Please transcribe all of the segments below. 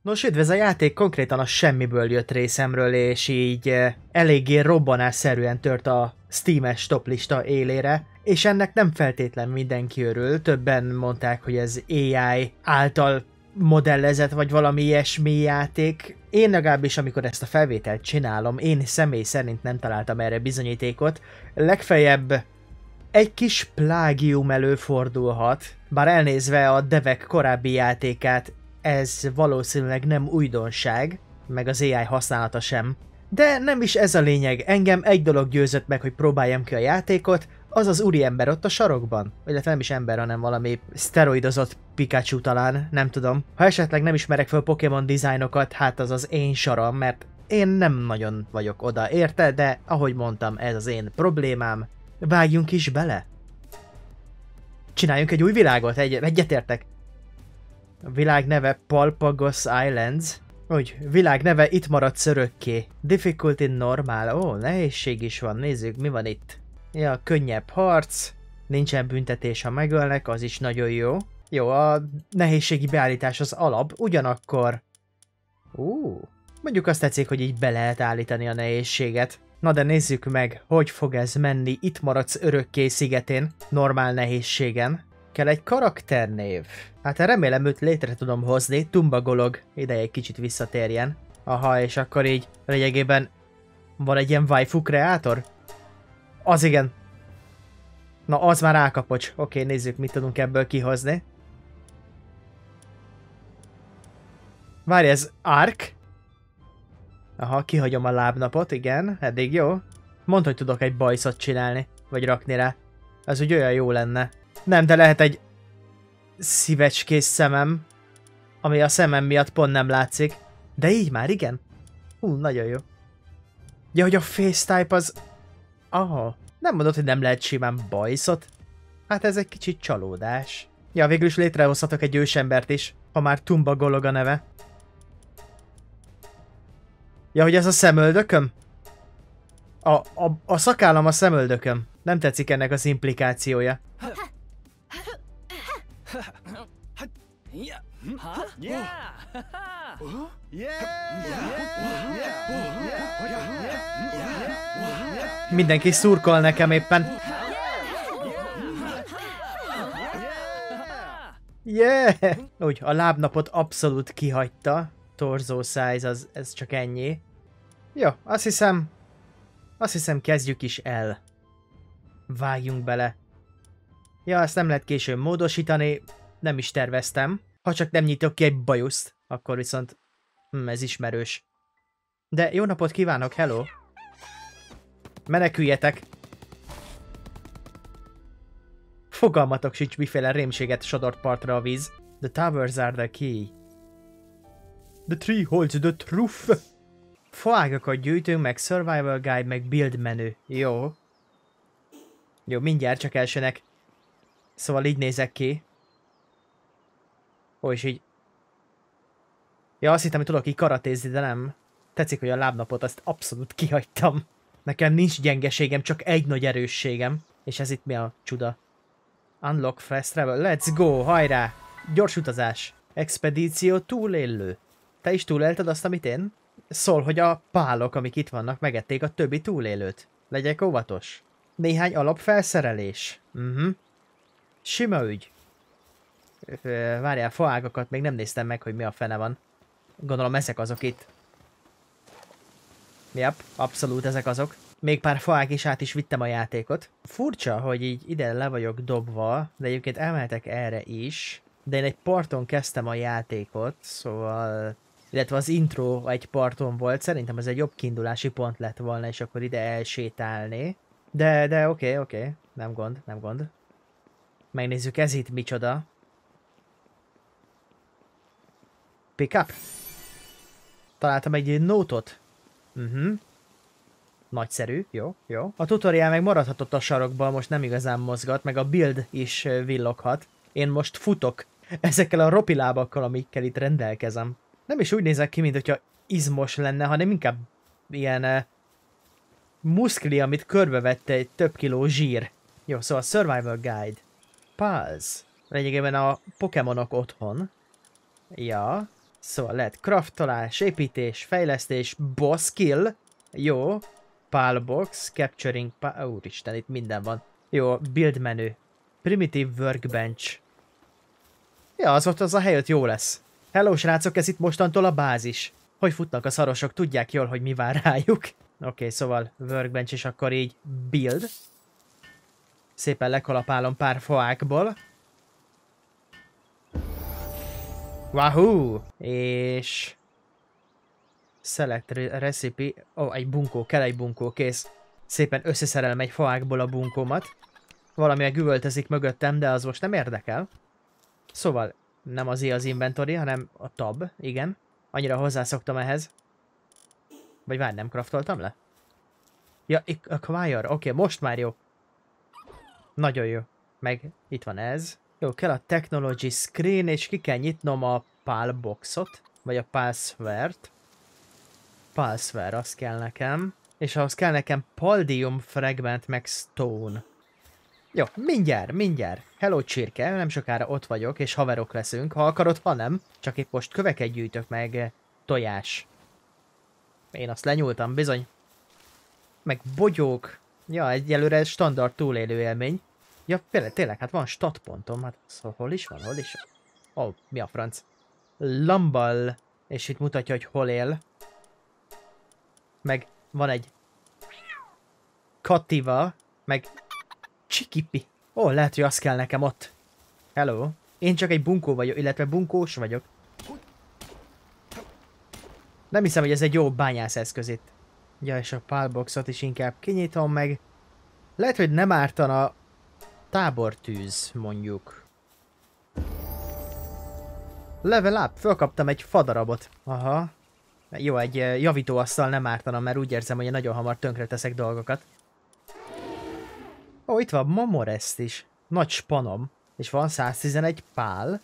Nos, üdv, ez a játék konkrétan a semmiből jött részemről, és így eléggé robbanásszerűen tört a Steam-es toplista élére, és ennek nem feltétlen mindenki örül, többen mondták, hogy ez AI által modellezett, vagy valami ilyesmi játék. Én legalábbis, amikor ezt a felvételt csinálom, én személy szerint nem találtam erre bizonyítékot. Legfeljebb egy kis plágium előfordulhat, bár elnézve a devek korábbi játékát, ez valószínűleg nem újdonság, meg az AI használata sem. De nem is ez a lényeg, engem egy dolog győzött meg, hogy próbáljam ki a játékot, az az úriember ott a sarokban. Illetve nem is ember, hanem valami szteroidozott Pikachu talán, nem tudom. Ha esetleg nem ismerek fel Pokémon dizájnokat, hát az az én saram, mert én nem nagyon vagyok oda érte, de ahogy mondtam, ez az én problémám. Vágjunk is bele! Csináljunk egy új világot, egyetértek. A világ neve Palpagos Islands. Úgy, világ neve itt maradsz örökké. Difficulty normál. Ó, nehézség is van, nézzük, mi van itt. Ja, könnyebb harc. Nincsen büntetés, ha megölnek, az is nagyon jó. Jó, a nehézségi beállítás az alap, ugyanakkor... mondjuk azt tetszik, hogy így be lehet állítani a nehézséget. Na de nézzük meg, hogy fog ez menni itt maradsz örökké szigetén, normál nehézségen. Kell egy karakternév. Hát remélem őt létre tudom hozni, Tumbagolog ideje egy kicsit visszatérjen. Aha, és akkor így lényegében van egy ilyen waifu kreátor? Az igen. Na, az már álkapocs. Oké, nézzük, mit tudunk ebből kihozni. Várj, ez Ark? Aha, kihagyom a lábnapot, igen, eddig jó. Mondd, hogy tudok egy bajszot csinálni, vagy rakni rá. Ez úgy olyan jó lenne. Nem, de lehet egy szívecskés szemem, ami a szemem miatt pont nem látszik. De így már, igen. Nagyon jó. Ja, hogy a face type az... Aha, nem mondod, hogy nem lehet simán bajszot? Hát ez egy kicsit csalódás. Ja, végül is létrehozhatok egy ősembert is, ha már Tumbagolog a neve. Ja, hogy ez a szemöldököm? A szakállam a szemöldököm. Nem tetszik ennek az implikációja. Mindenki szurkol nekem éppen. Yeah! Úgy, a lábnapot abszolút kihagyta. Torso size, ez csak ennyi. Jó, azt hiszem kezdjük is el. Vágjunk bele. Ja, ezt nem lehet később módosítani, nem is terveztem. Ha csak nem nyitok ki egy bajuszt, akkor viszont ez ismerős. De jó napot kívánok, hello! Meneküljetek! Fogalmatok sincs, miféle rémséget sodort partra a víz. The towers are the key. The tree holds the truth. Faágakat gyűjtünk, meg survival guide, meg build menü. Jó. Jó, mindjárt csak elsőnek. Szóval így nézek ki. És így... Ja, azt hittem, hogy tudok így karatézni, de nem. Tetszik, hogy a lábnapot azt abszolút kihagytam. Nekem nincs gyengeségem, csak egy nagy erősségem. És ez itt mi a csuda? Unlock fast travel. Let's go, hajrá! Gyors utazás. Expedíció túlélő. Te is túlélted azt, amit én? Szól, hogy a pálok, amik itt vannak, megették a többi túlélőt. Legyek óvatos. Néhány alapfelszerelés. Sima ügy. Várjál, faágakat még nem néztem meg, hogy mi a fene van. Gondolom ezek azok itt. Yep, abszolút ezek azok. Még pár faág is át is vittem a játékot. Furcsa, hogy így ide le vagyok dobva, de egyébként elmehetek erre is. De én egy parton kezdtem a játékot, szóval... Illetve az intro egy parton volt, szerintem ez egy jobb kiindulási pont lett volna, és akkor ide elsétálni. De oké, nem gond. Megnézzük, ez itt micsoda. Pick up. Találtam egy nótot. Nagyszerű, jó. A tutoriál meg maradhatott a sarokban, most nem igazán mozgat, meg a build is villoghat. Én most futok ezekkel a ropilábakkal, amikkel itt rendelkezem. Nem is úgy nézek ki, mint hogyha izmos lenne, hanem inkább ilyen muszkli, amit körbevette egy több kiló zsír. Jó, szóval Survival Guide. Pulse. Lényegében a Pokémonok otthon. Ja. Szóval lehet craftolás, építés, fejlesztés, boss kill. Jó. Palbox, capturing, úristen, itt minden van. Jó, build menu. Primitive workbench. Ja, az ott az a hely ott jó lesz. Hello srácok, ez itt mostantól a bázis. Hogy futnak a szarosok, tudják jól, hogy mi vár rájuk. Oké, szóval workbench és akkor így build. Szépen lekalapálom pár faákból. Wahoo! És... Select recipe. Ó, egy bunkó, kell egy bunkó, kész. Szépen összeszerelem egy faákból a bunkómat. Valami megüvöltözik mögöttem, de az most nem érdekel. Szóval nem az az inventory, hanem a tab, igen. Annyira hozzászoktam ehhez. Vagy várj, nem craftoltam le? Ja, acquire, oké, most már jó. Nagyon jó. Meg itt van ez. Jó, kell a technology screen, és ki kell nyitnom a palboxot, vagy a palsware-t. Palsware, az kell nekem. És ahhoz kell nekem paldium fragment, meg stone. Jó, mindjárt. Hello csirke, nem sokára ott vagyok, és haverok leszünk. Ha akarod, ha nem. Csak épp most köveket gyűjtök, meg tojás. Én azt lenyúltam, bizony. Meg bogyók. Ja, egyelőre standard túlélő élmény. Ja, például tényleg, hát van statpontom. Hát szóval hol is van? Ó, mi a franc? Lambal. És itt mutatja, hogy hol él. Meg van egy Kativa, meg Csikipi. Ó, lehet, hogy az kell nekem ott. Hello. Én csak egy bunkó vagyok, illetve bunkós vagyok. Nem hiszem, hogy ez egy jó bányászeszköz itt. Ja, és a palboxot is inkább kinyitom meg. Lehet, hogy nem ártana tábortűz, mondjuk. Level up, fölkaptam egy fadarabot. Aha. Jó, egy javítóasszal nem ártana, mert úgy érzem, hogy nagyon hamar tönkre teszek dolgokat. Ó, itt van Mamorest is. Nagy spanom. És van 111 pál.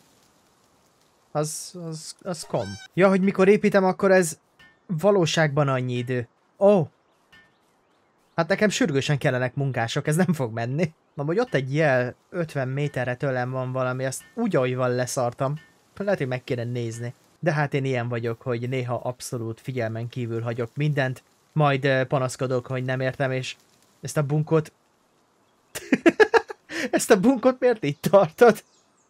Az kom. Ja, hogy mikor építem, akkor ez valóságban annyi idő. Ó. Hát nekem sürgősen kellenek munkások, ez nem fog menni. Na, hogy ott egy jel 50 méterre tőlem van valami, azt úgy, ahogy van leszartam. Lehet, hogy meg kéne nézni. De hát én ilyen vagyok, hogy néha abszolút figyelmen kívül hagyok mindent, majd panaszkodok, hogy nem értem, és ezt a bunkót... Ezt a bunkót miért így tartod?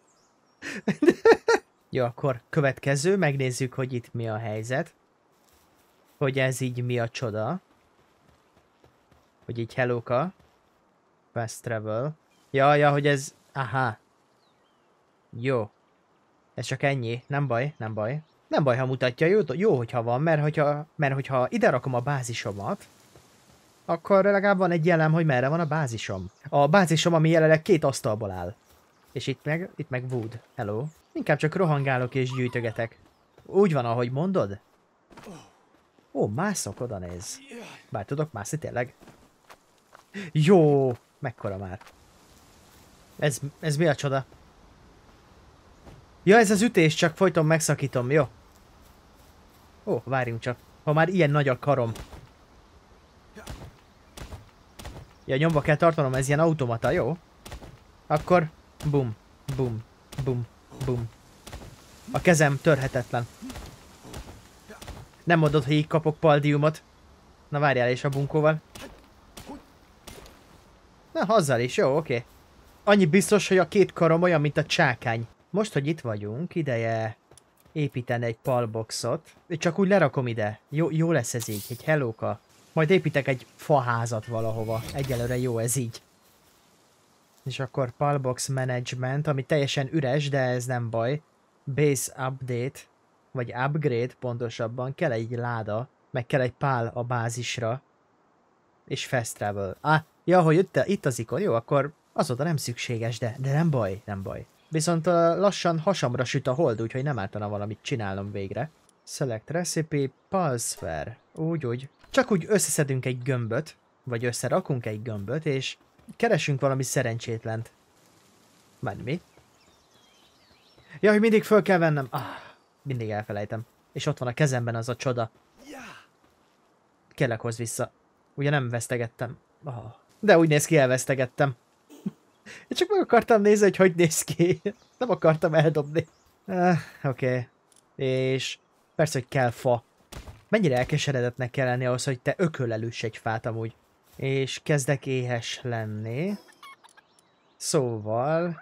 Jó, akkor következő, megnézzük, hogy itt mi a helyzet. Hogy ez így mi a csoda. Hogy így hellóka. Fast travel. Ja, hogy ez... Aha. Jó. Ez csak ennyi. Nem baj, nem baj. Nem baj, ha mutatja. Jó, hogyha van, mert hogyha ide rakom a bázisomat, akkor legalább van egy jelem, hogy merre van a bázisom. A bázisom, ami jelenleg 2 asztalból áll. És itt meg wood. Hello. Inkább csak rohangálok és gyűjtögetek. Úgy van, ahogy mondod? Ó, mászok, oda néz. Bár tudok mászni tényleg. Jó, mekkora már. Ez mi a csoda? Ja, ez az ütés, csak folyton megszakítom, jó? Ó, várjunk csak. Ha már ilyen nagy a karom. Ja, nyomva kell tartanom, ez ilyen automata, jó? Akkor bum, bum, bum, bum. A kezem törhetetlen. Nem mondod, hogy így kapok paldiumot. Na várjál is a bunkóval. Na, azzal is, jó, oké. Annyi biztos, hogy a 2 karom olyan, mint a csákány. Most, hogy itt vagyunk, ideje építeni egy palboxot. Csak úgy lerakom ide. Jó lesz ez így, egy hellóka. Majd építek egy faházat valahova. Egyelőre jó ez így. És akkor palbox management, ami teljesen üres, de ez nem baj. Base update, vagy upgrade pontosabban. Kell egy láda, meg kell egy pál a bázisra. És fast travel. Ja, hogy itt az ikon. Jó, akkor azóta nem szükséges, de nem baj, nem baj. Viszont lassan hasamra süt a hold, úgyhogy nem ártana valamit csinálnom végre. Select recipe, palsware. Úgy. Csak úgy összeszedünk egy gömböt, vagy összerakunk egy gömböt, és keresünk valami szerencsétlent. Már mi? Ja, hogy mindig föl kell vennem. Mindig elfelejtem. És ott van a kezemben az a csoda. Kérlek, hozz vissza. Ugye nem vesztegettem. De úgy néz ki, elvesztegettem. Én csak meg akartam nézni, hogy néz ki. Nem akartam eldobni. Oké. És Persze, hogy kell fa. Mennyire elkeseredetnek kell lenni ahhoz, hogy te ökölelüss egy fát amúgy. És kezdek éhes lenni. Szóval...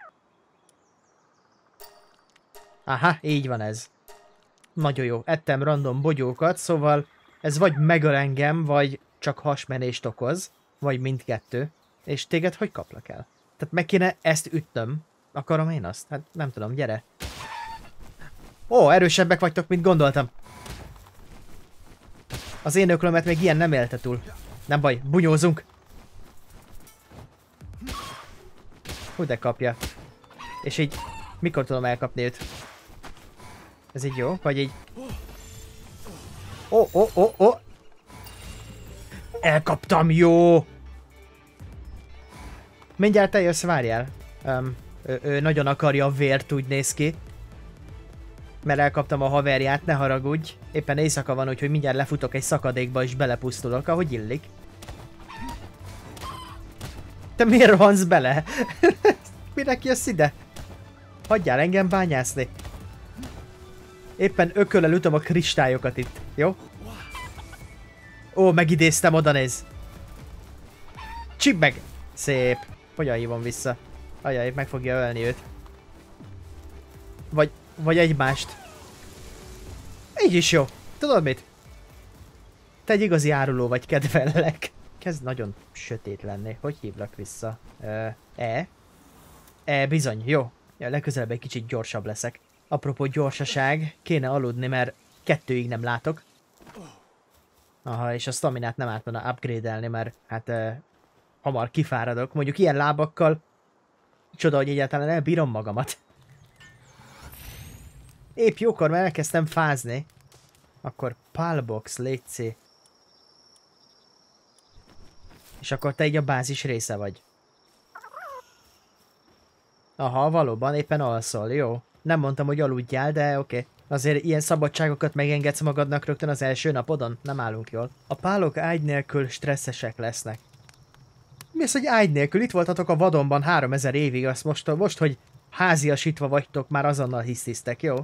Aha, így van ez. Nagyon jó. Ettem random bogyókat, szóval ez vagy megöl engem, vagy csak hasmenést okoz. Vagy mindkettő. És téged hogy kaplak el? Tehát meg kéne ezt ütnöm. Akarom én azt? Hát nem tudom, gyere. Ó, erősebbek vagytok, mint gondoltam. Az én öklömet még ilyen nem élte túl. Nem baj, bunyózunk. Hú, de kapja. És így, mikor tudom elkapni őt? Ez így jó? Vagy így... Ó. Elkaptam, jó! Mindjárt eljössz, várjál. Ő nagyon akarja a vért, úgy néz ki. Mert elkaptam a haverját, ne haragudj. Éppen éjszaka van, úgyhogy mindjárt lefutok egy szakadékba és belepusztulok, ahogy illik. Te miért rohansz bele? Minek jössz ide? Hagyjál engem bányászni. Éppen ököllel ütöm a kristályokat itt, jó? Ó, megidéztem, oda néz. Csíp meg! Szép. Hogyan hívom vissza? Ajaj, meg fogja ölni őt. Vagy egymást. Így is jó. Tudod mit? Te egy igazi áruló vagy, kedvellek. Kezd nagyon sötét lenni. Hogy hívlak vissza? Bizony, jó. Ja, legközelebb egy kicsit gyorsabb leszek. Apropó gyorsaság, kéne aludni, mert 2-ig nem látok. Aha, és a staminát nem ártana upgrade-elni, mert hát hamar kifáradok. Mondjuk ilyen lábakkal csoda, hogy egyáltalán elbírom magamat. Épp jókor, mert elkezdtem fázni. Akkor Palbox, létszi. És akkor te így a bázis része vagy. Aha, valóban, éppen alszol, jó. Nem mondtam, hogy aludjál, de oké. Azért ilyen szabadságokat megengedsz magadnak rögtön az első napodon? Nem állunk jól. A pálok ágy nélkül stresszesek lesznek. Mi az, hogy ágy nélkül? Itt voltatok a vadonban 3000 évig, azt most, hogy háziasítva vagytok, már azonnal hisztisztek, jó?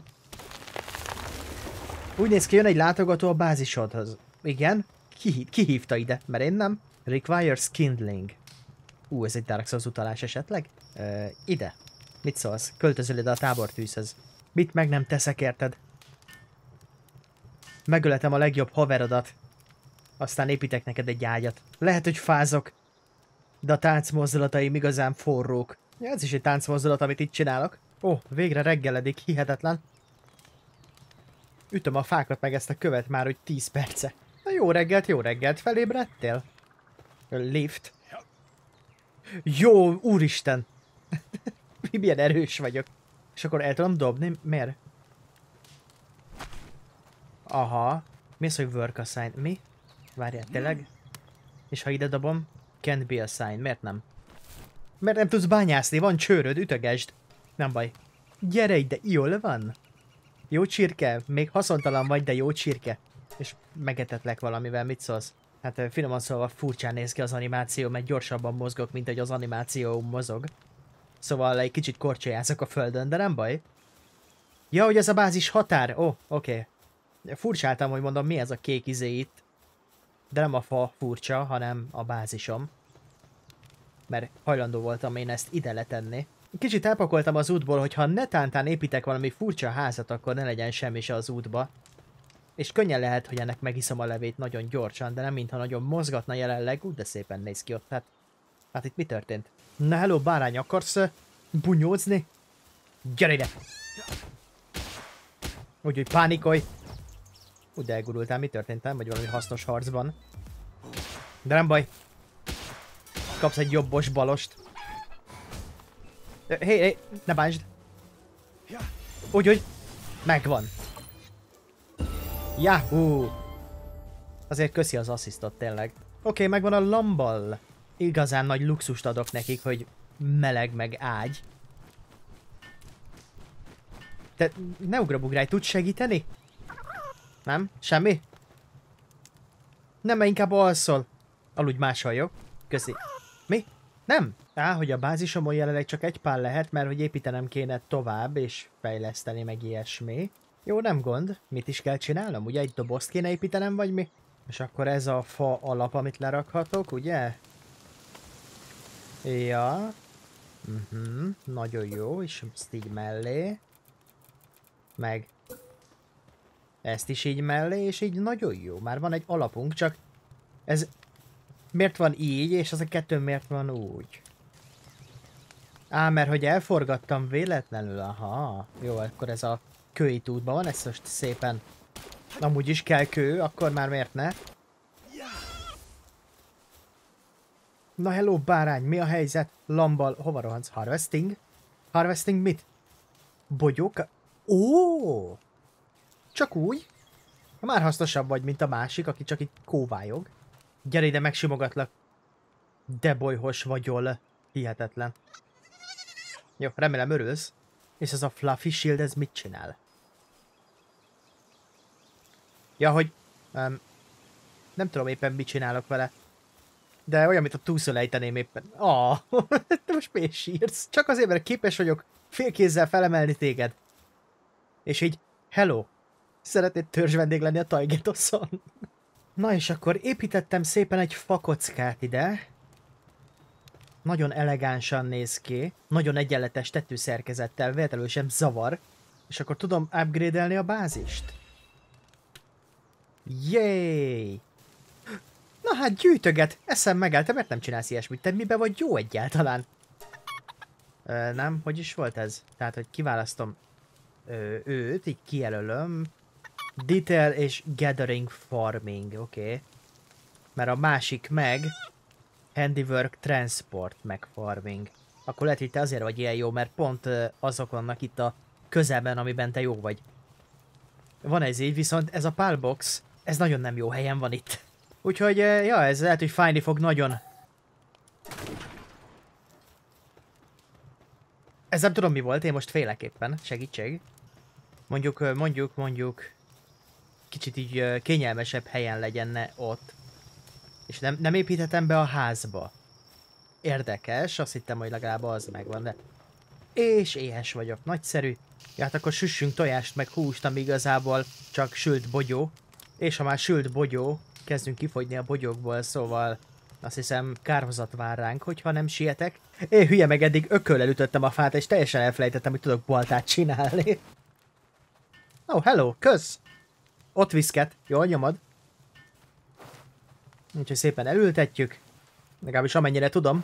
Úgy néz ki, jön egy látogató a bázisodhoz. Igen? Ki hívta ide? Mert én nem. Requires kindling. Ez egy Dark Souls utalás esetleg? Ide. Mit szólsz? Költözöl ide a tábortűzhöz. Mit meg nem teszek, érted? Megöletem a legjobb haverodat. Aztán építek neked egy ágyat. Lehet, hogy fázok. De a táncmozdulataim igazán forrók. Ja, ez is egy táncmozdulat, amit itt csinálok. Ó, végre reggeledik, hihetetlen. Ütöm a fákat meg ezt a követ már, hogy 10 perce. Na jó reggelt, felébredtél? Lift. Jó, úristen! Milyen erős vagyok. És akkor el tudom dobni? Miért? Aha. Mi az, hogy work assign? Mi? Várjál, tényleg? És ha ide dobom? Can't be assigned. Miért nem? Mert nem tudsz bányászni, van csőröd, ütögesd. Nem baj. Gyere ide, jól van? Jó csirke, még haszontalan vagy, de jó csirke. És megetetlek valamivel, mit szólsz? Hát finoman szólva furcsán néz ki az animáció, mert gyorsabban mozgok, mint hogy az animáció mozog. Szóval egy kicsit korcsolyázok a földön, de nem baj. Ja, hogy ez a bázis határ? Ó, oké. Furcsáltam, hogy mondom, mi ez a kék izé itt. De nem a fa furcsa, hanem a bázisom. Mert hajlandó voltam én ezt ide letenni. Kicsit elpakoltam az útból, hogy ha netántán építek valami furcsa házat, akkor ne legyen semmi se az útba. És könnyen lehet, hogy ennek megiszom a levét nagyon gyorsan, de nem mintha nagyon mozgatna jelenleg, úgy de szépen néz ki ott. Hát itt mi történt? Na hello, bárány, akarsz bunyózni? Gyere ide! Úgyhogy pánikolj! De elgurultál, mi történt? Nem vagy valami hasznos harcban. De nem baj. Kapsz egy jobbos balost. Hé, ne bántsd! Úgyhogy megvan. Yahoo! Azért köszi az asszisztot tényleg. Oké, megvan a lambal. Igazán nagy luxust adok nekik, hogy meleg meg ágy. Te ne ugrabugrálj, tudsz segíteni? Nem? Semmi? Nem, mert inkább alszol. Aludj máshol, jó? Köszi. Mi? Nem? Hogy a bázisomon jelenleg csak egy pál lehet, mert hogy építenem kéne tovább, és fejleszteni meg ilyesmi. Jó, nem gond. Mit is kell csinálnom? Ugye egy dobozt kéne építenem, vagy mi? És akkor ez a fa alap, amit lerakhatok, ugye? Ja. Nagyon jó, és ezt így mellé. Meg ezt is így mellé, és így nagyon jó. Már van egy alapunk, csak ez miért van így, és az a kettő miért van úgy? Á, mert hogy elforgattam véletlenül, aha. Jó, akkor ez a kői útban van, ez most szépen... Amúgy is kell kő, akkor már miért ne? Na hello bárány, mi a helyzet? Lambal, hova rohansz? Harvesting? Harvesting mit? Bogyók? Ó! Csak úgy? Már hasznosabb vagy, mint a másik, aki csak itt kóvályog. Gyere ide, megsimogatlak. De bolyhos vagyol. Hihetetlen. Jó, remélem örülsz. És ez a Fluffy Shield, ez mit csinál? Ja, hogy... nem tudom éppen mit csinálok vele. De olyan, mint a túszol ejteném éppen. Te most miért sírsz? Csak azért, mert képes vagyok félkézzel felemelni téged. És így, hello, szeretnéd törzs vendég lenni a Taigetoszon? Na és akkor építettem szépen egy fakockát ide. Nagyon elegánsan néz ki. Nagyon egyenletes tetőszerkezettel, véletlenül sem zavar. És akkor tudom upgrade-elni a bázist. Jéj! Na hát gyűjtöget! Eszem megáll, te miért nem csinálsz ilyesmit? Te mibe vagy jó egyáltalán? Nem, hogy is volt ez? Tehát, hogy kiválasztom őt, így kijelölöm. Detail és Gathering Farming, oké. Mert a másik meg Handiwork Transport meg Farming. Akkor lehet, hogy te azért vagy ilyen jó, mert pont azok vannak itt a közelben, amiben te jó vagy. Van ez így, viszont ez a Palbox, ez nagyon nem jó helyen van itt. Úgyhogy, ja, ez lehet, hogy fájni fog nagyon. Ez nem tudom mi volt, én most félek éppen. Segítség. Mondjuk... Kicsit így kényelmesebb helyen legyen ott. És nem építhetem be a házba. Érdekes, azt hittem, hogy legalább az megvan, de... És éhes vagyok, nagyszerű. Ja, hát akkor süssünk tojást meg húst, ami igazából csak sült bogyó. És ha már sült bogyó, kezdünk kifogyni a bogyókból, szóval azt hiszem kárhozat vár ránk, hogyha nem sietek. Én hülye meg eddig ököllel ütöttem a fát, és teljesen elfelejtettem, hogy tudok baltát csinálni. Oh, hello, kösz! Ott viszket, jól nyomod. Úgyhogy szépen elültetjük. Legalábbis amennyire tudom.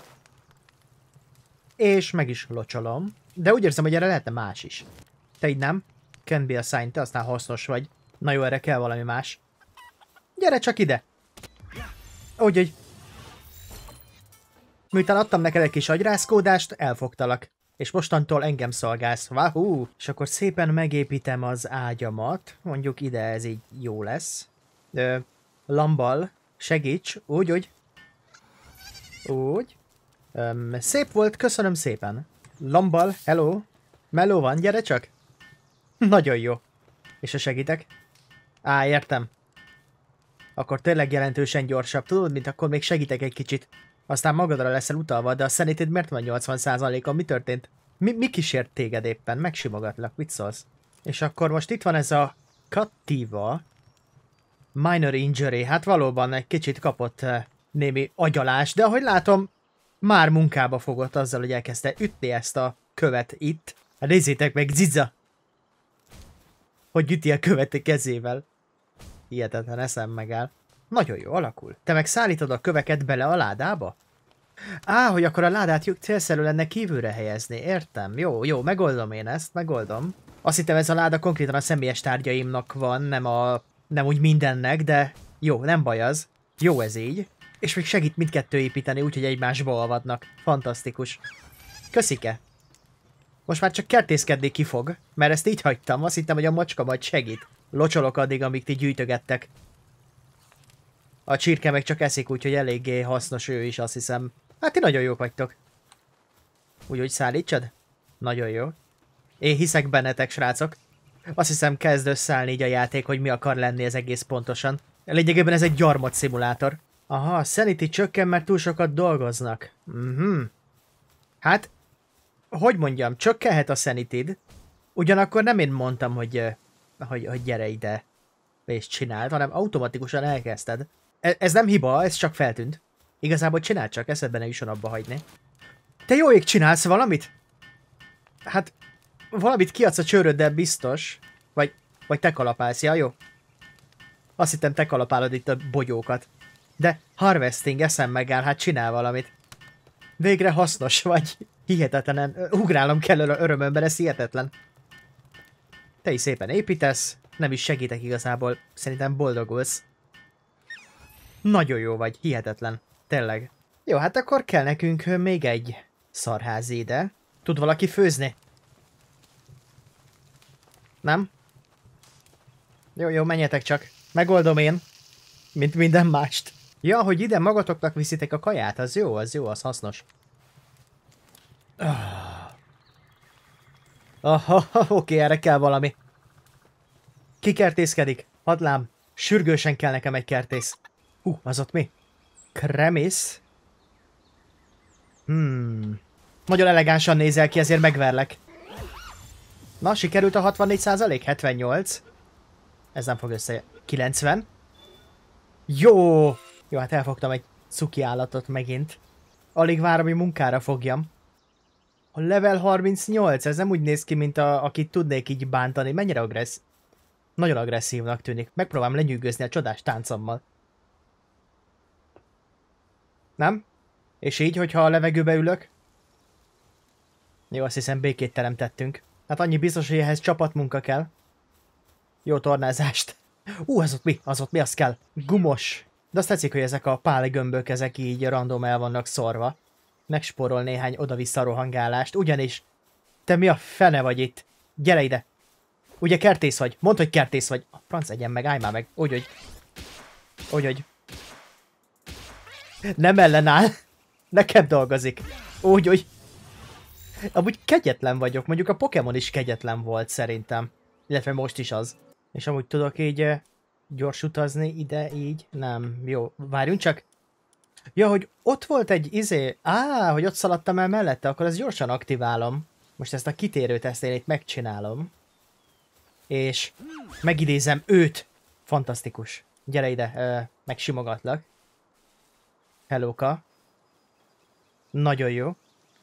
És meg is locsolom. De úgy érzem, hogy erre lehetne más is. Te így nem? Can be assigned, te aztán hasznos vagy. Na jó, erre kell valami más. Gyere csak ide! Úgyhogy... Miután adtam neked egy kis agyrázkódást, elfogtalak. És mostantól engem szolgálsz. Wahoo! És akkor szépen megépítem az ágyamat. Mondjuk ide ez így jó lesz. Lambal, segíts. Úgy. Szép volt, köszönöm szépen. Lambal, hello. Meló van, gyere csak. Nagyon jó. És ha segítek? Értem. Akkor tényleg jelentősen gyorsabb, tudod, mint akkor még segítek egy kicsit. Aztán magadra leszel utalva, de a szenited miért van 80%-on? Mi történt? Mi kísért téged éppen? Megsimogatlak, mit szólsz? És akkor most itt van ez a Cattiva. Minor injury. Hát valóban egy kicsit kapott némi agyalás, de ahogy látom, már munkába fogott azzal, hogy elkezdte ütni ezt a követ itt. Hát nézzétek meg, Ziza! Hogy üti a követ a kezével. Hihetetlen, eszem megáll. Nagyon jó, alakul. Te meg szállítod a köveket bele a ládába? Hogy akkor a ládát célszerű lenne kívülre helyezni. Értem. Jó, megoldom én ezt, megoldom. Azt hittem, ez a láda konkrétan a személyes tárgyaimnak van, nem úgy mindennek, de jó, nem baj az. Jó ez így. És még segít mindkettő építeni, úgyhogy egymásba olvadnak. Fantasztikus. Köszike. Most már csak kertészkedni kifog, mert ezt így hagytam. Azt hittem, hogy a macska majd segít. Locsolok addig, amíg ti gyűjtögettek. A csirke meg csak eszik, úgyhogy eléggé hasznos ő is, azt hiszem. Hát ti nagyon jók vagytok. Úgyhogy szállítsad? Nagyon jó. Én hiszek bennetek, srácok. Azt hiszem kezd összeállni így a játék, hogy mi akar lenni ez egész pontosan. Lényegében ez egy gyarmat szimulátor. Aha, a sanity csökken, mert túl sokat dolgoznak. Hát, hogy mondjam, csökkenhet a sanityd. Ugyanakkor nem én mondtam, hogy hogy gyere ide és csináld, hanem automatikusan elkezdted. Ez nem hiba, ez csak feltűnt. Igazából csináld, csak eszedbe ne jusson abba hagyni. Te jó ég, csinálsz valamit? Hát, valamit kiadsz a csőröddel biztos. Vagy te kalapálsz, ja, jó? Azt hittem, te kalapálod itt a bogyókat. De harvesting, eszem megáll, hát csinál valamit. Végre hasznos vagy. Hihetetlenen. Ugrálnom kell örömömben, ez hihetetlen. Te is szépen építesz. Nem is segítek igazából. Szerintem boldogulsz. Nagyon jó vagy, hihetetlen. Tényleg. Jó, hát akkor kell nekünk még egy szarházi ide. Tud valaki főzni? Nem? Jó, menjetek csak. Megoldom én. Mint minden mást. Ja, hogy ide magatoknak viszitek a kaját, az jó, az hasznos. Oké, erre kell valami. Ki kertészkedik? Hadlám. Sürgősen kell nekem egy kertész. Az ott mi? Kremész? Nagyon elegánsan nézel ki, ezért megverlek. Na, sikerült a 64%? 78. Ez nem fog össze... 90. Jó, hát elfogtam egy cuki állatot megint. Alig várom, hogy munkára fogjam. A level 38, ez nem úgy néz ki, mint akit tudnék így bántani. Mennyire agressz? Nagyon agresszívnak tűnik. Megpróbálom lenyűgözni a csodás táncommal. Nem? És így, hogyha a levegőbe ülök? Jó, azt hiszem békét teremtettünk. Hát annyi biztos, hogy ehhez csapatmunka kell. Jó tornázást. Az ott mi, az kell? Gumos. De azt tetszik, hogy ezek a pálgömbök, ezek így random el vannak szorva. Megspórol néhány oda-vissza rohangálást, ugyanis... Te mi a fene vagy itt? Gyere ide! Ugye kertész vagy? Mondd, hogy kertész vagy. A franc egyen meg, állj már meg. Úgy. Nem ellenáll. Nekem dolgozik. Úgy. Amúgy kegyetlen vagyok, mondjuk a Pokémon is kegyetlen volt szerintem. Illetve most is az. És amúgy tudok így gyors utazni ide, így? Nem. Jó, várjunk csak. Ja, hogy ott volt egy hogy ott szaladtam el mellette, akkor ezt gyorsan aktiválom. Most ezt a kitérő tesztén itt megcsinálom. És megidézem őt. Fantasztikus. Gyere ide, megsimogatlak. Hellóka. Nagyon jó.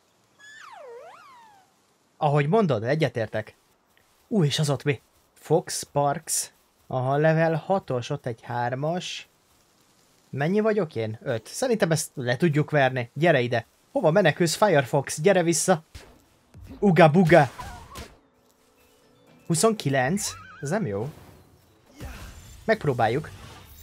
Ahogy mondod, egyetértek. És az ott mi? Fox Sparks. Aha, level 6-os, ott egy 3-as. Mennyi vagyok én? 5. Szerintem ezt le tudjuk verni. Gyere ide. Hova menekülsz, Firefox? Gyere vissza. Uga buga. 29. Ez nem jó. Megpróbáljuk.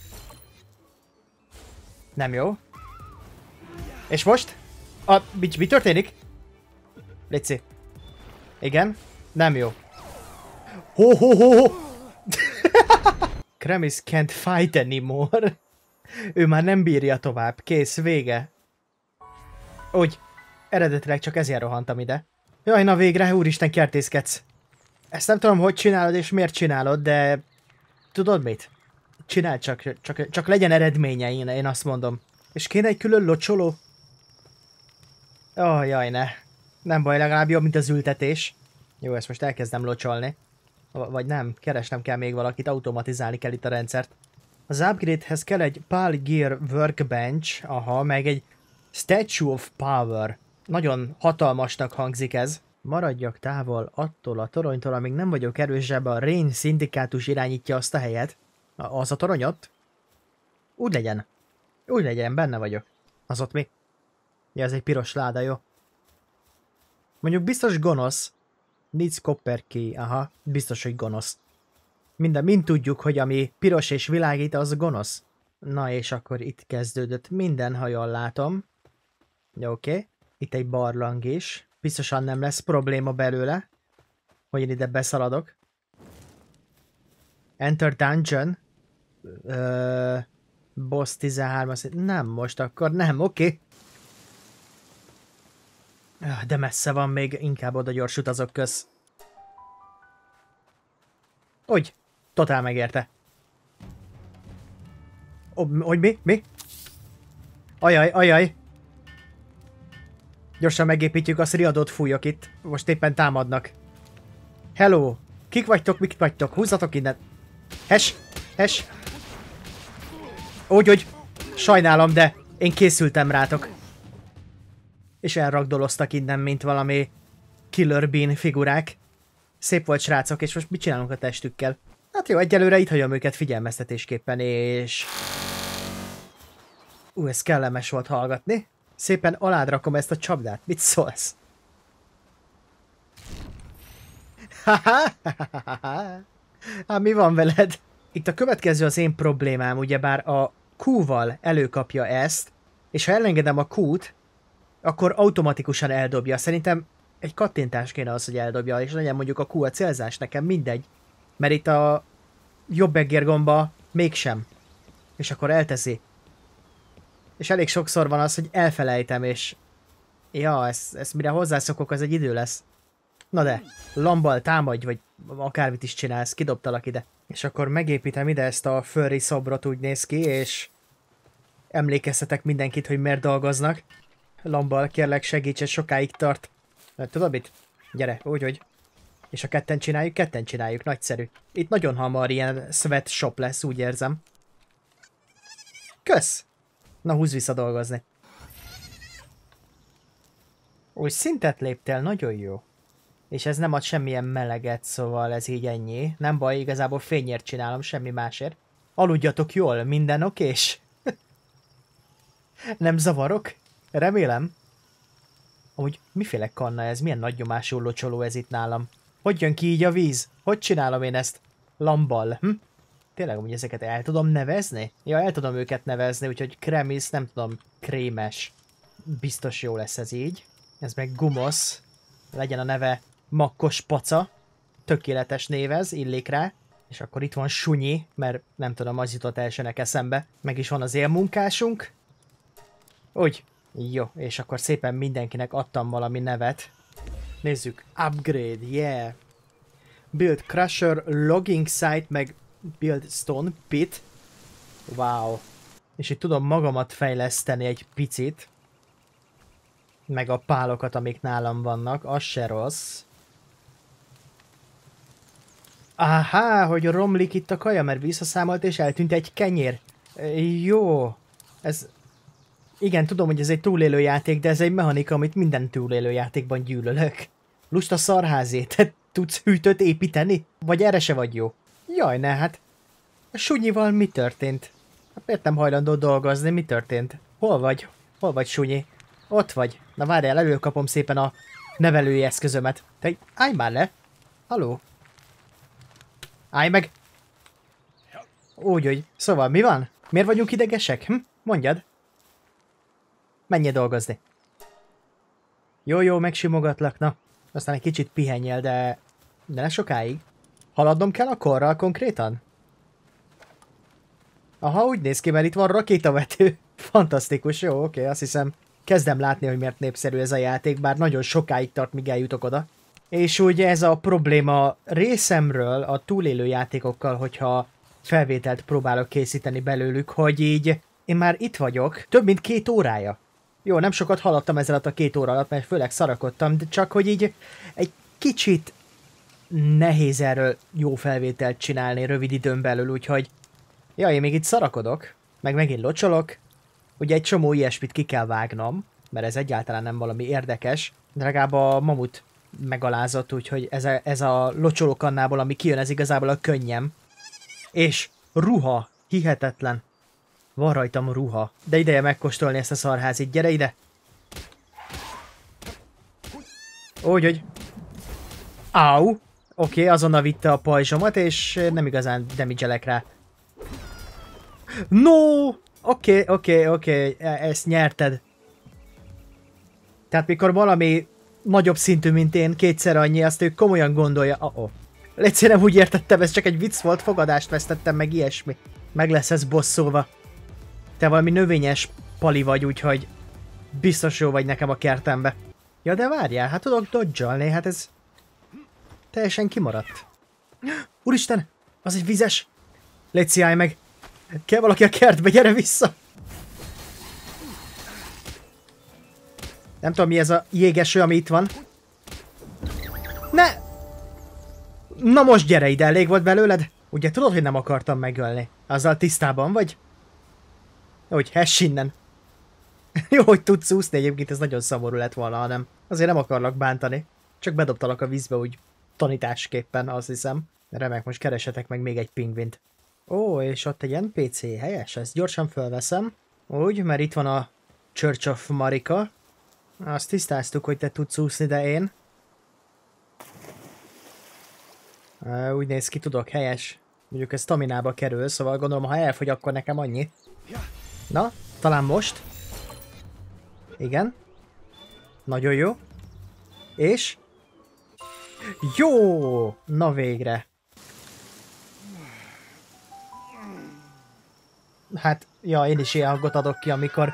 Nem jó. És most? Mi történik? Léci. Igen? Nem jó. Ho. Kremis can't fight anymore. Ő már nem bírja tovább. Kész, vége. Úgy. Eredetileg csak ezért rohantam ide. Jaj, na végre, úristen, kertészkedsz. Ezt nem tudom, hogy csinálod és miért csinálod, de... Tudod mit? Csináld csak legyen eredménye, én azt mondom. És kéne egy külön locsoló? Jaj, ne. Nem baj, legalább jobb, mint az ültetés. Jó, ezt most elkezdem locsolni. Vagy nem, keresnem kell még valakit, automatizálni kell itt a rendszert. Az upgrade-hez kell egy Pal Gear Workbench, meg egy Statue of Power. Nagyon hatalmasnak hangzik ez. Maradjak távol attól a toronytól, amíg nem vagyok erősebb, a Rain szindikátus irányítja azt a helyet. Az a torony ott? Úgy legyen, benne vagyok. Az ott mi? Ja, ez egy piros láda, jó. Mondjuk biztos gonosz. Needs copper key, biztos, hogy gonosz. Mind tudjuk, hogy ami piros és világít, az gonosz. Na és akkor itt kezdődött minden, ha jól látom. Oké. Itt egy barlang is. Biztosan nem lesz probléma belőle, hogy én ide beszaladok. Enter dungeon. Boss 13. Nem most akkor, nem, oké. De messze van még, inkább oda gyors utazok köz. Úgy, totál megérte. Hogy mi? Ajaj. Gyorsan megépítjük, azt riadót fújok itt. Most éppen támadnak. Hello! Kik vagytok, mik vagytok? Húzzatok innen! Hes! Hes! Úgy. Sajnálom, de én készültem rátok. És elragdoloztak innen, mint valami Killer Bean figurák. Szép volt, srácok, és most mit csinálunk a testükkel? Hát jó, egyelőre itt hagyom őket figyelmeztetésképpen, és... ez kellemes volt hallgatni. Szépen alád rakom ezt a csapdát. Mit szólsz? Hát mi van veled? Itt a következő az én problémám, ugyebár a Q-val előkapja ezt, és ha elengedem a Q-t, akkor automatikusan eldobja. Szerintem egy kattintás kéne az, hogy eldobja, és legyen mondjuk a Q a célzás, nekem mindegy. Mert itt a jobb egérgomba mégsem. És akkor elteszi. És elég sokszor van az, hogy elfelejtem, és... ja, ezt mire hozzászokok, az egy idő lesz. Na de, lambbal támadj, vagy akármit is csinálsz, kidobtalak ide. És akkor megépítem ide ezt a furry szobrot, úgy néz ki, és... emlékeztetek mindenkit, hogy miért dolgoznak. Lambbal, kérlek segíts, ez sokáig tart. Tudod mit? Gyere, úgy. És a ketten csináljuk, nagyszerű. Itt nagyon hamar ilyen sweatshop lesz, úgy érzem. Kösz! Na, húzz vissza dolgozni. Úgy szintet léptél, nagyon jó. És ez nem ad semmilyen meleget, szóval ez így ennyi. Nem baj, igazából fényért csinálom, semmi másért. Aludjatok jól, minden okés? Nem zavarok? Remélem. Amúgy miféle kanna ez? Milyen nagy nyomású locsoló ez itt nálam? Hogy jön ki így a víz? Hogy csinálom én ezt? Lambbal, Tényleg, hogy ezeket el tudom nevezni? Ja, el tudom őket nevezni, úgyhogy kremisz, nem tudom, krémes. Biztos jó lesz ez így. Ez meg gumosz. Legyen a neve Makkos Paca. Tökéletes névez, illik rá. És akkor itt van Sunyi, mert nem tudom, az jutott elsőnek eszembe. Meg is van az élmunkásunk. Úgy. Jó, és akkor szépen mindenkinek adtam valami nevet. Nézzük. Upgrade, yeah. Build Crusher, Logging Site, meg Build Stone Pit. Wow. És itt tudom magamat fejleszteni egy picit. Meg a pálokat, amik nálam vannak. Az se rossz. Aha, hogy romlik itt a kaja, mert visszaszámolt és eltűnt egy kenyér. Jó. Ez... igen, tudom, hogy ez egy túlélő játék, de ez egy mechanika, amit minden túlélő játékban gyűlölök. Lusta szarházé, te tudsz hűtőt építeni? Vagy erre se vagy jó? Jaj, ne, hát... a Sunyival mi történt? Hát miért nem hajlandó dolgozni? Mi történt? Hol vagy? Hol vagy, Sunyi? Ott vagy. Na várjál, előkapom szépen a nevelői eszközömet. Te állj már le! Haló? Állj meg! Úgy. Szóval mi van? Miért vagyunk idegesek? Mondjad. Menjél dolgozni. Jó, megsimogatlak, na. Aztán egy kicsit pihenjél, de ne sokáig. Haladnom kell a korral konkrétan? Aha, úgy néz ki, mert itt van rakétavető. Fantasztikus, jó, oké, azt hiszem kezdem látni, hogy miért népszerű ez a játék, bár nagyon sokáig tart, míg eljutok oda. És ugye ez a probléma részemről a túlélő játékokkal, hogyha felvételt próbálok készíteni belőlük, hogy így én már itt vagyok, több mint 2 órája. Jó, nem sokat haladtam ezzel a 2 óra alatt, mert főleg szarakodtam, de csak hogy így egy kicsit nehéz erről jó felvételt csinálni rövid időn belül, úgyhogy ja, én még itt szarakodok, meg megint locsolok, ugye egy csomó ilyesmit ki kell vágnom, mert ez egyáltalán nem valami érdekes, de legalább a mamut megalázott, úgyhogy ez a locsolókannából, ami kijön, ez igazából a könnyem. És ruha, hihetetlen. Van rajtam ruha. De ideje megkóstolni ezt a szarházit. Gyere ide! Úgy. Au! Oké, azonnal vitte a pajzsomat, és nem igazán damage-elek rá. No! Oké. Ezt nyerted. Tehát mikor valami nagyobb szintű, mint én, 2-szer annyi, azt ő komolyan gondolja. Légy nem úgy értettem, ez csak egy vicc volt, fogadást vesztettem, meg ilyesmi. Meg lesz ez bosszolva. Te valami növényes pali vagy, úgyhogy biztos jó vagy nekem a kertembe. Ja, de várjál, hát tudok dodge-alni, hát ez teljesen kimaradt. Úristen, az egy vizes. Légy állj meg. Kell valaki a kertbe, gyere vissza. Nem tudom, mi ez a jégeső, ami itt van. Ne! Na most gyere ide, elég volt belőled? Ugye tudod, hogy nem akartam megölni? Azzal tisztában vagy? Hogy hess innen. Jó, hogy tudsz úszni, egyébként ez nagyon szomorú lett volna, hanem azért nem akarlak bántani. Csak bedobtalak a vízbe úgy tanításképpen, azt hiszem. Remek, most keresetek meg még egy pingvint. Ó, és ott egy NPC, helyes, ezt gyorsan felveszem. Úgy, mert itt van a Church of Marika. Azt tisztáztuk, hogy te tudsz úszni, de én. Úgy néz ki, tudok, helyes. Mondjuk ez staminába kerül, szóval gondolom, ha elfogy, akkor nekem annyi. Na, talán most. Igen. Nagyon jó. És? Jó! Na végre. Hát, ja, én is ilyen hangot adok ki, amikor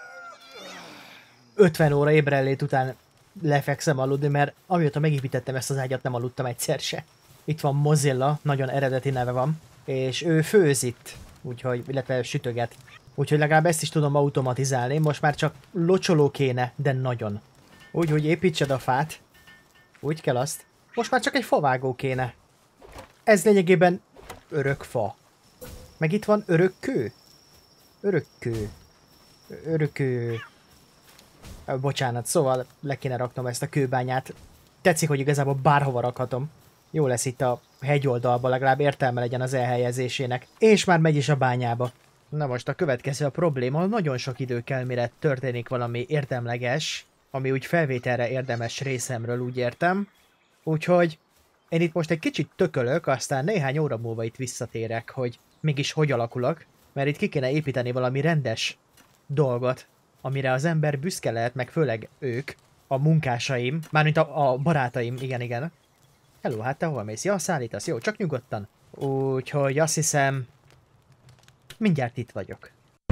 50 óra ébrellét után lefekszem aludni, mert amióta megépítettem ezt az ágyat, nem aludtam egyszer se. Itt van Mozilla, nagyon eredeti neve van, és ő főz itt, úgyhogy, illetve sütöget. Úgyhogy legalább ezt is tudom automatizálni, most már csak locsoló kéne, de nagyon. Úgy, hogy építsed a fát. Úgy kell azt. Most már csak egy favágó kéne. Ez lényegében örök fa. Meg itt van örök kő. Örök kő. Örök kő. Bocsánat, szóval le kéne raknom ezt a kőbányát. Tetszik, hogy igazából bárhova rakhatom. Jó lesz itt a hegyoldalba, legalább értelme legyen az elhelyezésének. És már megy is a bányába. Na most a következő a probléma, nagyon sok idő kell, mire történik valami érdemleges, ami úgy felvételre érdemes részemről, úgy értem. Úgyhogy én itt most egy kicsit tökölök, aztán néhány óra múlva itt visszatérek, hogy mégis hogy alakulok, mert itt ki kéne építeni valami rendes dolgot, amire az ember büszke lehet, meg főleg ők, a munkásaim, mármint a barátaim, igen. Hello, hát te hol mész? Ja, szállítasz, jó, csak nyugodtan. Úgyhogy azt hiszem, mindjárt itt vagyok.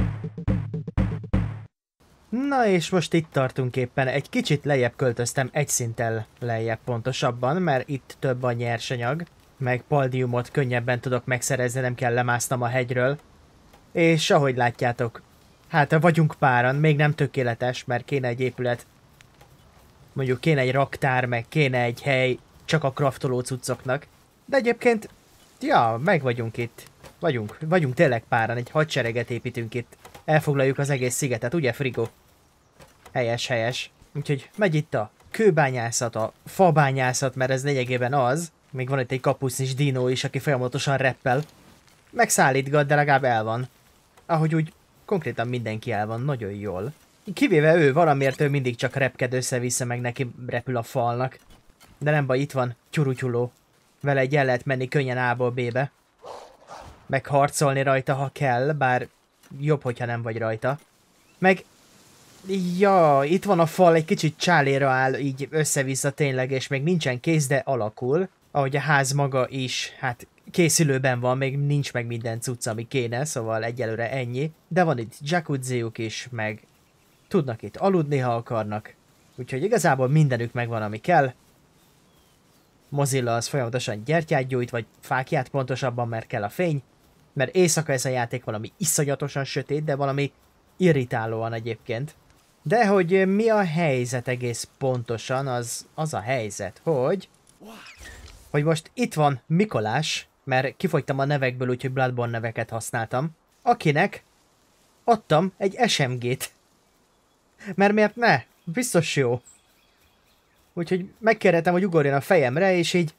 Na és most itt tartunk éppen, egy kicsit lejjebb költöztem, egy szinttel lejjebb pontosabban, mert itt több a nyersanyag, meg paldiumot könnyebben tudok megszerezni, nem kell lemásznom a hegyről. És ahogy látjátok, hát vagyunk páran, még nem tökéletes, mert kéne egy épület, mondjuk kéne egy raktár, meg kéne egy hely csak a craftoló cuccoknak. De egyébként, ja, meg vagyunk itt. Vagyunk tényleg páran, egy hadsereget építünk itt. Elfoglaljuk az egész szigetet, ugye Frigo? Helyes. Úgyhogy megy itt a kőbányászat, a fabányászat, mert ez lényegében az. Még van itt egy kapusznis dinó is, aki folyamatosan reppel. Megszállítgat, de legalább el van. Ahogy úgy konkrétan mindenki el van, nagyon jól. Kivéve ő, valamiért ő mindig csak repked össze-vissza, meg neki repül a falnak. De nem baj, itt van Tyurutyuló. Vele egy el lehet menni könnyen A-ból B-be. Meg harcolni rajta, ha kell, bár jobb, hogyha nem vagy rajta. Meg, ja, itt van a fal, egy kicsit csáléra áll, így össze-vissza tényleg, és még nincsen kész, de alakul. Ahogy a ház maga is, hát készülőben van, még nincs meg minden cucc, ami kéne, szóval egyelőre ennyi. De van itt jacuzziuk is, meg tudnak itt aludni, ha akarnak. Úgyhogy igazából mindenük megvan, ami kell. Mozilla az folyamatosan gyertyát gyújt, vagy fákját pontosabban, mert kell a fény. Mert éjszaka ez a játék valami iszonyatosan sötét, de valami irritálóan egyébként. De hogy mi a helyzet egész pontosan, az a helyzet, hogy most itt van Mikolás, mert kifogytam a nevekből, úgyhogy Bloodborne neveket használtam, akinek adtam egy SMG-t. Mert miért ne? Biztos jó. Úgyhogy megkérhetem, hogy ugorjon a fejemre, és így...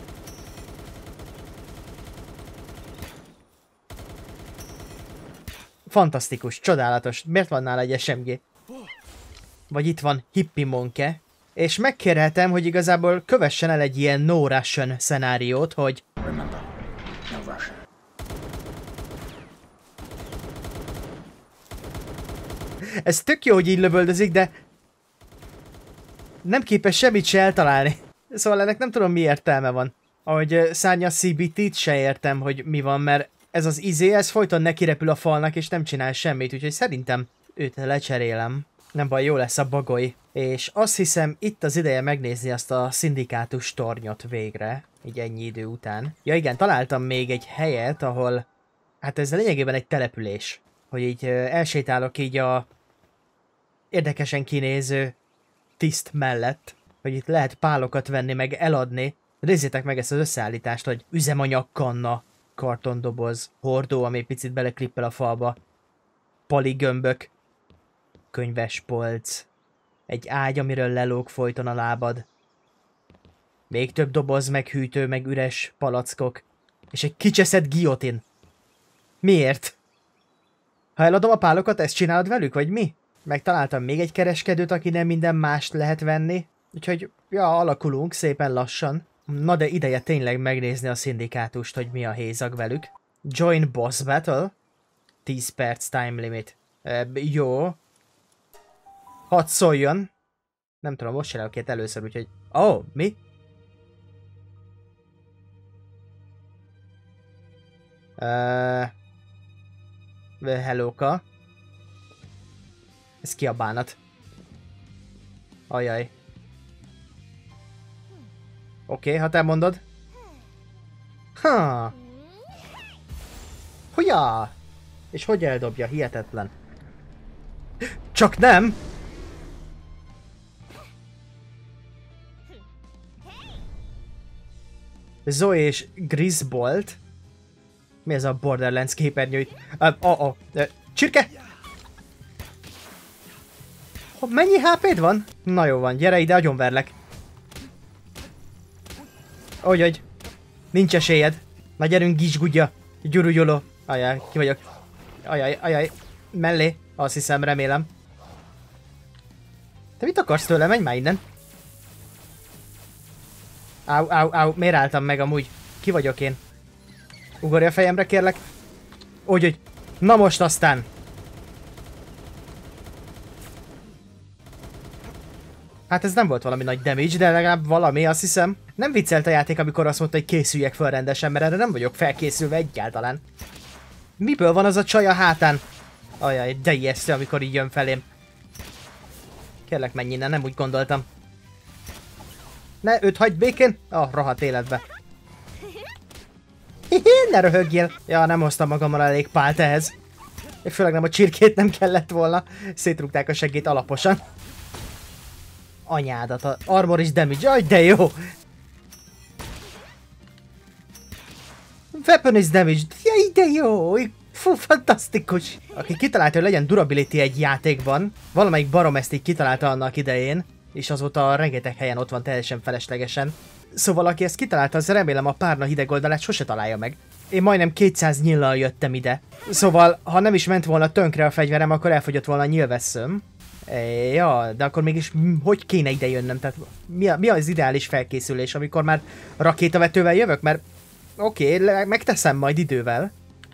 Fantasztikus, csodálatos. Miért van nála egy SMG? Vagy itt van Hippie Monke. És megkérhetem, hogy igazából kövessen el egy ilyen no Russian szenáriót, hogy... Ez tök jó, hogy így lövöldözik, de... nem képes semmit se eltalálni. Szóval ennek nem tudom, mi értelme van. Ahogy szárnya CBT-t se értem, hogy mi van, mert ez az izé, ez folyton nekirepül a falnak, és nem csinál semmit, úgyhogy szerintem őt lecserélem. Nem baj, jó lesz a bagoly. És azt hiszem, itt az ideje megnézni azt a szindikátus tornyot végre, így ennyi idő után. Ja igen, találtam még egy helyet, ahol... hát ez lényegében egy település. Hogy így elsétálok így a... érdekesen kinéző tiszt mellett, hogy itt lehet pálokat venni, meg eladni, Nézzétek meg ezt az összeállítást, hogy üzemanyagkanna, kartondoboz, hordó, ami picit beleklippel a falba, paligömbök, könyvespolc, egy ágy, amiről lelóg folyton a lábad, még több doboz, meg hűtő, meg üres palackok, és egy kicseszett giotin. Miért? Ha eladom a pálokat, ezt csinálod velük, vagy mi? Megtaláltam még egy kereskedőt, aki nem minden mást lehet venni, úgyhogy, ja, alakulunk szépen lassan. Na de ideje tényleg megnézni a szindikátust, hogy mi a hézag velük. Join Boss Battle. 10 perc time limit. Jó. Hadd szóljon. Nem tudom, most csinálok ilyet először, úgyhogy... Oh, mi? Hellóka. Ez ki a bánat? Ajaj. Oké, ha te mondod. Ha. Hujjá! És hogy eldobja? Hihetetlen. Csak nem! Zoe és Grisbolt. Mi ez a Borderlands képernyő? Csirke! Mennyi HP-d van? Na jó van, gyere ide, agyonverlek. Hogy, nincs esélyed. Na gyerünk, gisgudja. Gyurugyoló. Ajaj, ki vagyok. Ajaj. Mellé. Azt hiszem, remélem. Te mit akarsz tőle? Menj már innen. Au. Miért álltam meg amúgy? Ki vagyok én? Ugorj a fejemre, kérlek. Hogy. Na most aztán. Hát ez nem volt valami nagy damage, de legalább valami, azt hiszem. Nem viccelt a játék, amikor azt mondta, hogy készüljek fel rendesen, mert erre nem vagyok felkészülve egyáltalán. Miből van az a csaj a hátán? Ajaj, de ijesztő, amikor így jön felém. Kérlek, menj innen, nem úgy gondoltam. Ne, őt hagyd békén! Rohadt életbe. Ne röhögjél! Ja, nem hoztam magammal elég pált ehhez. Főleg nem a csirkét nem kellett volna. Szétrúgták a segít alaposan. Anyádat, a armor is damage, jaj, de jó! Weapon is damage, jaj, de jó! Fú, fantasztikus! Aki kitalálta, hogy legyen durability egy játékban, valamelyik barom ezt így kitalálta annak idején, és azóta rengeteg helyen ott van teljesen feleslegesen. Szóval aki ezt kitalálta, az remélem a párna hideg oldalát sose találja meg. Én majdnem 200 nyillal jöttem ide. Szóval, ha nem is ment volna tönkre a fegyverem, akkor elfogyott volna a nyilvesszőm. Ja, de akkor mégis hogy kéne ide jönnöm? Tehát mi az ideális felkészülés, amikor már rakétavetővel jövök? Mert oké, megteszem majd idővel.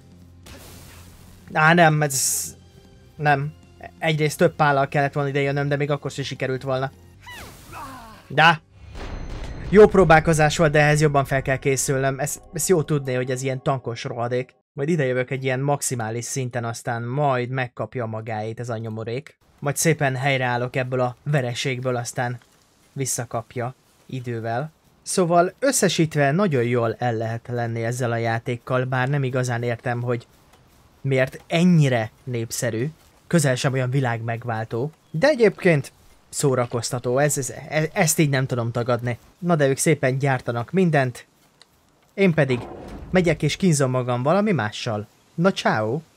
Nem, ez... Nem. Egyrészt több pállal kellett volna ide jönnöm, de még akkor sem sikerült volna. De! Jó próbálkozás volt, de ehhez jobban fel kell készülnöm. Ezt jó tudni, hogy ez ilyen tankos rohadék. Majd ide jövök egy ilyen maximális szinten, aztán majd megkapja magáét ez a nyomorék. Majd szépen helyreállok ebből a vereségből, aztán visszakapja idővel. Szóval összesítve nagyon jól el lehet lenni ezzel a játékkal, bár nem igazán értem, hogy miért ennyire népszerű, közel sem olyan világmegváltó, de egyébként szórakoztató, ezt így nem tudom tagadni. Na de ők szépen gyártanak mindent, én pedig megyek és kínzom magam valami mással. Na ciao.